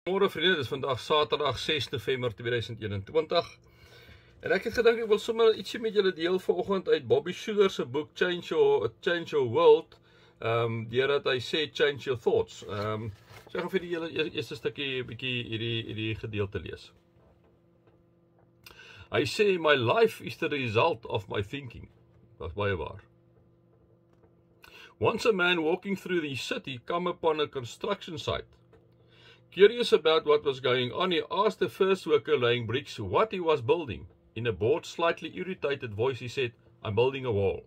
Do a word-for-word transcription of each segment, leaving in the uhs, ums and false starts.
Môre vriende, dit is vandag Saterdag ses November tweeduisend eenentwintig. En ek het gedink ek wil sommer ietsie met julle deel vanoggend uit Bobby Schuller se boek Change Your Change Your World. Ehm um, deurdat hy sê change your thoughts. Ehm um, so ek gaan vir die hele eerste stukkie bietjie hierdie hierdie gedeelte lees. Hy sê my life is the result of my thinking. Dat is baie waar. Once a man walking through the city come upon a construction site. Curious about what was going on, he asked the first worker laying bricks what he was building. In a bored, slightly irritated voice, he said, I'm building a wall.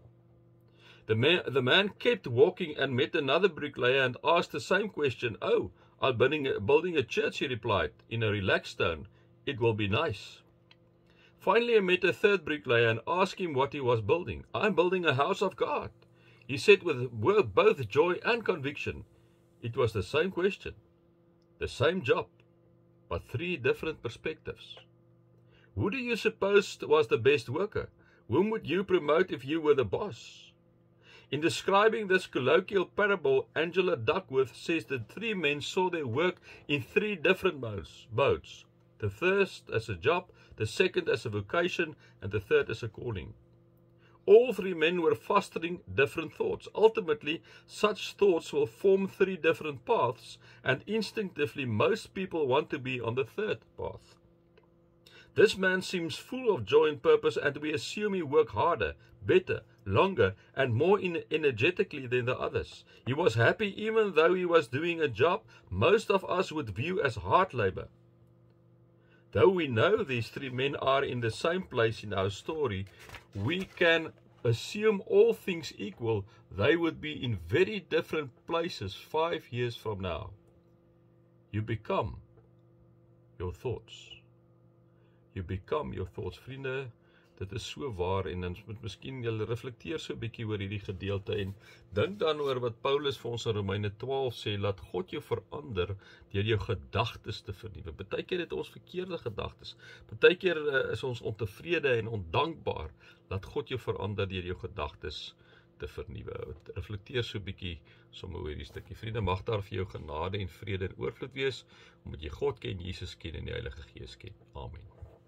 The man, the man kept walking and met another bricklayer and asked the same question. Oh, I'm building a, building a church, he replied, in a relaxed tone. It will be nice. Finally, he met a third bricklayer and asked him what he was building. I'm building a house of God. He said with both joy and conviction. It was the same question. The same job, but three different perspectives. Who do you suppose was the best worker? Whom would you promote if you were the boss? In describing this colloquial parable, Angela Duckworth says that three men saw their work in three different modes. modes. The first as a job, the second as a vocation, and the third as a calling. All three men were fostering different thoughts. Ultimately, such thoughts will form three different paths, and instinctively most people want to be on the third path. This man seems full of joy and purpose, and we assume he worked harder, better, longer, and more energetically than the others. He was happy even though he was doing a job most of us would view as hard labor. Though we know these three men are in the same place in our story, we can assume all things equal, they would be in very different places five years from now. You become your thoughts. You become your thoughts. Vriende, dit is so waar, en dan moet miskien julle reflekteer so 'n bietjie oor hierdie gedeelte en dink dan oor wat Paulus vir ons in Romeine twaalf sê, laat God jou verander deur jou gedagtes te vernuwe. Partykeer het ons verkeerde gedagtes. Partykeer uh, is ons ontevrede en ondankbaar. Laat God jou verander deur jou gedagtes te vernuwe. Reflekteer so 'n bietjie sommer oor hierdie stukkie. Vriende, mag daar vir jou genade en vrede en oorvloed wees omdat jy God ken, Jesus ken en die Heilige Gees ken. Amen.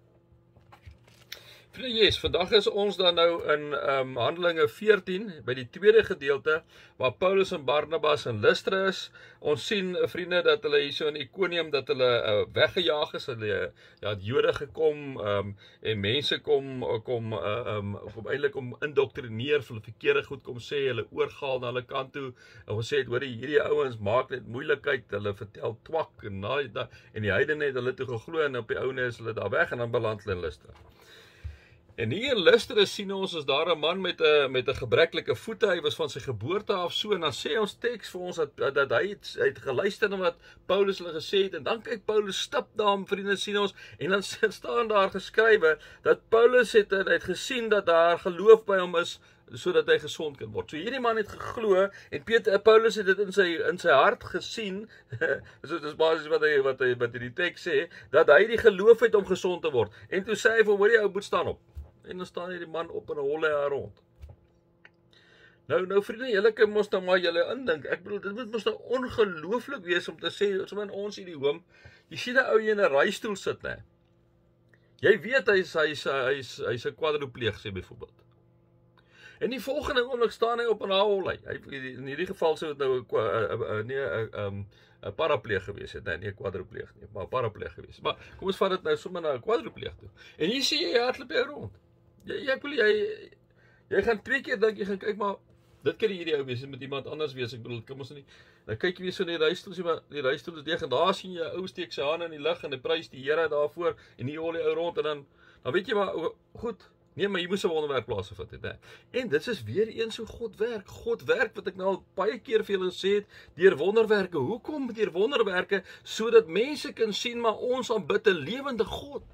Vriende, yes, vandag is ons dan nou in um, Handelinge veertien, by die tweede gedeelte, waar Paulus en Barnabas in Lystra is. Ons sien, vriende, dat hulle hier so in Iconium, dat hulle uh, weggejaag is, hulle ja, het Jode gekom, um, en mense kom, kom, uh, um, kom eintlik om indoktrineer, vir hulle verkeerde goed kom sê, hulle oorgaal na hulle kant toe, en ons sê het, hoor, hierdie ouens maak net moeilikheid, hulle vertel twak, en, na, en die heidene het hulle toe geglo, en op die ouene is hulle daar weg, en dan beland hulle in Lystra. En hier in Lystra sien ons, is daar 'n man met 'n met 'n gebreklike voete, hy was van sy geboorte af so, en dan sê ons teks vir ons, dat, dat hy het, hy het geluister na wat Paulus hulle gesê het, en dan kyk Paulus stap daar, vriende, sien ons, en dan staan daar geskrywe, dat Paulus het, het gesien, dat daar geloof by hom is, sodat hy gesond kan word. So hierdie man het geglo, en Peter, Paulus het dit in sy, in sy hart gesien, so dit is basies wat hy, wat hy, wat hy die teks sê, dat hy die geloof het om gesond te word, en toe sê hy vir, hoor jy, ou moet staan op. En dan staan hierdie man op en hol hy haar rond. Nou, nou vriende, julle kan mos nou maar julle indink. Ek bedoel, dit moet mos nou ongelooflik wees om te sê, so in ons idioom, jy sien 'n ou in 'n reistool sit, né? Jy weet hy's hy's hy's hy's 'n kwadripleeg sê byvoorbeeld. En die volgende oomblik staan hy op en haar hol hy. In hierdie geval sou dit nou 'n nee 'n 'n parapleeg gewees het, nee, nie 'n kwadripleeg nie, maar 'n parapleeg gewees. Maar kom ons vat dit nou sommer na 'n kwadripleeg toe. En hier sien jy hardloop jy rond. Jy jy wil jy jy gaan twee keer dink jy gaan kyk, maar dit kan nie hierdie ou wees, dit moet iemand anders wees. Ek bedoel, kom ons nie. Dan kyk jy weer so in die reistool, sê maar die reistool is reg en daar sien jy 'n ou steek sy hande in die lug en hy prys die Here daarvoor en hier hol die ou rond en dan dan weet jy maar goed. Nee, maar jy moes 'n wonderwerk plaasgevind het, hè. En dit is weer eens hoe God werk. God werk wat ek nou al baie keer vir julle gesê het, deur wonderwerke. Hoekom deur wonderwerke? Sodat mense kan sien maar ons aanbid 'n lewende God.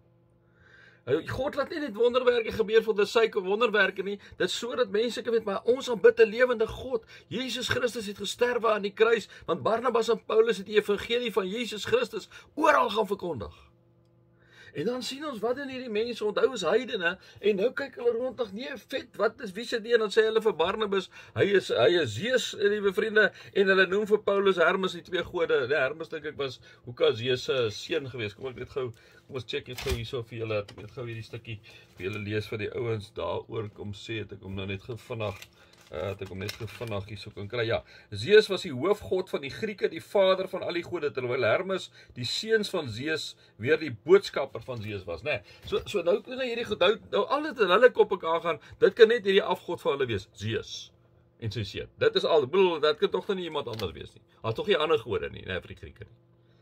God laat nie net wonderwerke gebeur vir die sake wonderwerke nie, dit sodat mense kan weet, maar ons aanbid 'n lewende God. Jesus Christus het gesterwe aan die kruis, want Barnabas en Paulus het die evangelie van Jesus Christus oral gaan verkondig. En dan sien ons wat in hierdie mense, onthou is heidene, en nou kyk hulle rond nog, nee, vet, wat is, wie sit die, en dan sê hulle vir Barnabas, hy is, hy is Zeus, liewe vriende, en hulle noem vir Paulus Hermes die twee gode, nee, Hermes dink ek was, hoe kan Zeus se seun gewees, kom ek net gou, kom ons check net gou hierso vir julle, ek net gou hierdie stukkie, vir julle lees vir die ouens daaroor kom sê, het ek hom nou net gou vinnig, Uh, het ek hom net gou vinnig hierso kan kry. Ja, Zeus was die hoofgod van die Grieke, die vader van al die gode, terwyl Hermes, die seuns van Zeus, weer die boodskapper van Zeus was, né? Nee, so so nou kan hierdie goed nou, nou al dit in hulle koppe kan gaan, dit kan net hierdie afgod van hulle wees, Zeus en sy seun. Dit is al, ek bedoel, dit kan tog nie iemand anders wees nie. Daar tog nie ander gode nie, nee, vir die Grieke nie.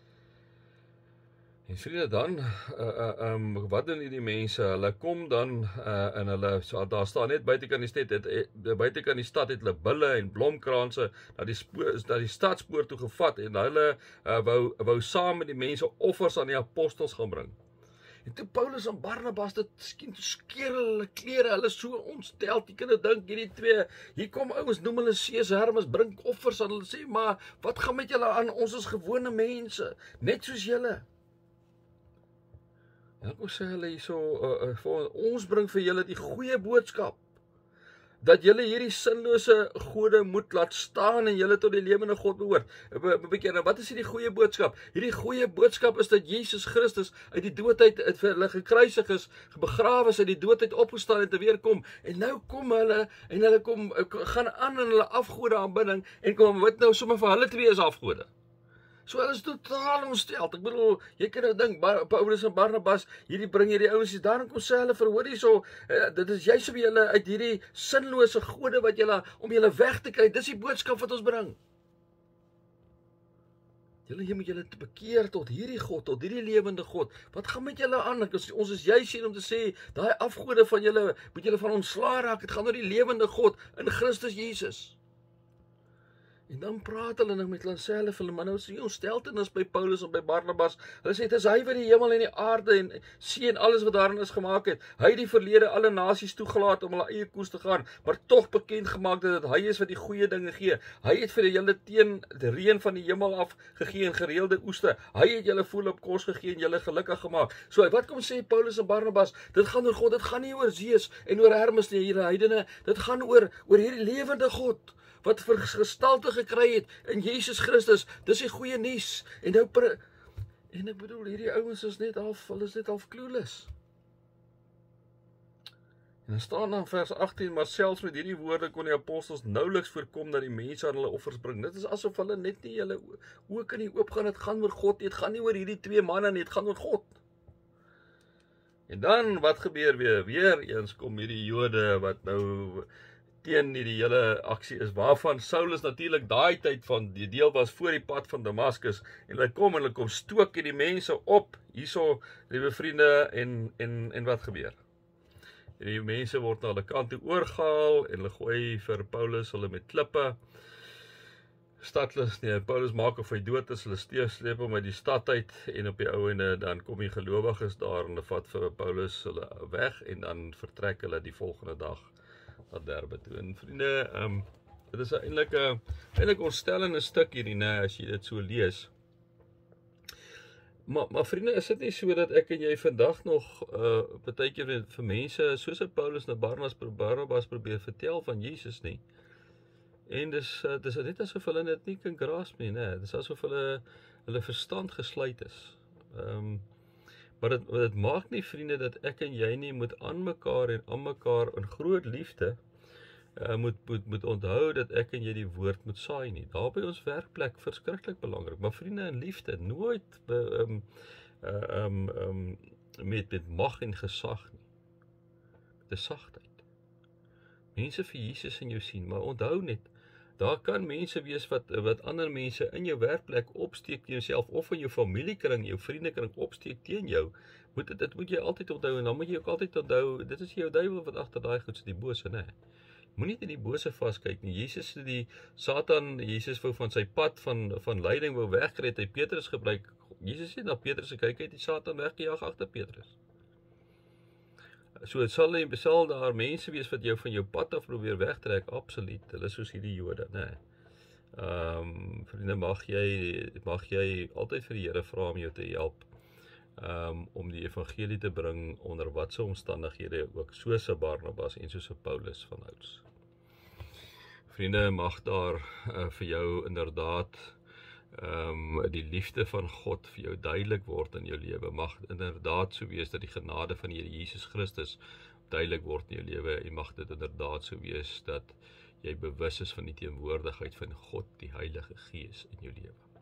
En vriende, dan, uh, uh, um, wat doen die mense? Hulle kom dan, uh, en hulle, so, daar staan net buitekant die stad, het, het, buitekant die stad het hulle bulle en blomkranse, na die, na die stadspoort toe gevat, en hulle uh, wou, wou saam met die mense offers aan die apostels gaan bring. En toe Paulus en Barnabas dit skien skeer hulle klere, hulle so ontsteld, jy kan nou dink, hierdie twee, hier kom ouens, noem hulle Zeus, Hermes, bring offers aan, hulle sê, maar, wat gaan met julle aan, ons is gewone mense, net soos julle. En ek sê hulle hier so, uh, uh, vir, ons bring vir julle die goeie boodskap, dat julle hierdie sinlose gode moet laat staan en julle tot die lewende God behoort. Nou, wat is hierdie goeie boodskap? Hierdie goeie boodskap is dat Jesus Christus uit die doodheid, uit vir hulle gekruisig is, begrawe is, uit die doodheid opgestaan en te weer kom. En nou kom hulle, en hulle kom, gaan aan in hulle afgode aanbidding, en kom, wat nou, sommer vir hulle twee is afgode. So hulle is totaal ontsteld. Ek bedoel, jy kan nou dink, Paulus en Barnabas, hierdie bring hierdie ouens, daarom kom sê hulle vir, hoor hier so, uh, dit is juist om julle uit hierdie sinlose gode wat julle, om julle weg te kry, dis die boodskap wat ons bring. Julle hier moet julle te bekeer tot hierdie God, tot hierdie lewende God. Wat gaan met julle aan? Ons is juist hier om te sê, daai afgode van julle, moet julle van ontslae raak, het gaan oor die lewende God in Christus Jesus. En dan praat hulle nou met hulle, sê hulle vir hulle, maar nou is die ontsteltenis by Paulus en by Barnabas. Hulle sê, het is hy wat die hemel en die aarde en see en alles wat daarin is gemaak het. Hy het die verlede alle nasies toegelaat om hulle eie koers te gaan, maar tog bekend gemaak dat het hy is wat die goeie dinge gee. Hy het vir julle teen die reën van die hemel af gegee en gereelde oeste. Hy het julle volop kos gegee en julle gelukkig gemaak. So wat kom sê Paulus en Barnabas? Dit gaan oor God, dit gaan nie oor Zeus en oor Hermes nie, hierdie heidene. Dit gaan oor, oor hierdie lewende God wat vir gestalte gekry het in Jesus Christus, dis die goeie nuus, en nou, en ek bedoel, hierdie ouens is net half, hulle is net half clueless. En dan staan dan vers agttien, maar selfs met hierdie woorde kon die apostels nouliks voorkom dat die mense aan hulle offers bring. Dit is asof hulle net nie hulle oë kan nie oopgaan, het gaan oor God, het gaan nie oor hierdie twee manne nie, het gaan oor God. En dan, wat gebeur weer? Weer eens kom hierdie Jode wat nou teen die hele aksie is, waarvan Saulus natuurlik daai tyd van die deel was voor die pad van Damaskus, en hulle kom en hulle kom stook die mense op, hierso, liewe vriende, en, en, en wat gebeur? Die mense word na hulle kant toe oorgehaal, en hulle gooi vir Paulus, hulle met klippe, stadlus, nee, Paulus maak of hy dood is, hulle steef, sleep hom uit die stad uit, en op die ouene, dan kom die gelowiges daar, en hulle vat vir Paulus hulle weg, en dan vertrek hulle die volgende dag na Derbe toe. En vriende, um, dit is eintlik 'n eintlik ontstellende stuk hierdie, nee, as jy dit so lees. Maar, maar vriende, is dit nie so dat ek en jy vandag nog uh, partykeer vir mense, soos Paulus en Barnabas, Barnabas probeer vertel van Jesus nie. En dis, uh, dis net asof hulle dit nie kan grasp nie, nee. Dis asof hulle, hulle verstand gesluit is. Um, Maar dit, dit maak nie, vriende, dat ek en jy nie moet aan mekaar en aan mekaar in groot liefde uh, moet, moet, moet onthou dat ek en jy die woord moet saai nie. Daar by ons werkplek, verskriklik belangrik. Maar vriende, in liefde, nooit be, um, uh, um, um, met, met mag en gesag nie. Met 'n sagtheid. Mense vir Jesus in jou sien, maar onthou net, daar kan mense wees wat, wat ander mense in jou werkplek opsteek teen jouself, of in jou familiekring, jou vriendekring opsteek teen jou. Moet, dit, dit moet jy altyd onthou, en dan moet jy ook altyd onthou, dit is jou duiwel wat agter daai goed sit, die bose, nee. Moenie in die bose vaskyk nie. Jesus het die Satan, Jesus wou van sy pad van, van leiding wou wegkry, het hy Petrus gebruik. Jesus het na Petrus gekyk, het die Satan weggejaag agter Petrus. So het sal, sal daar mense wees wat jou van jou pad af probeer wegtrek, absoluut, hulle is soos hierdie Jode, nee. Um, vriende, mag jy, mag jy altyd vir die Here vra om jou te help, um, om die evangelie te bring onder watse omstandighede ook, soos 'n Barnabas en soos 'n Paulus vanouds. Vriende, mag daar uh, vir jou inderdaad um, die liefde van God vir jou duidelik word in jou lewe. Mag inderdaad so wees dat die genade van die Here Jesus Christus duidelik word in jou lewe, en mag dit inderdaad so wees dat jy bewus is van die teenwoordigheid van God, die Heilige Gees in jou lewe.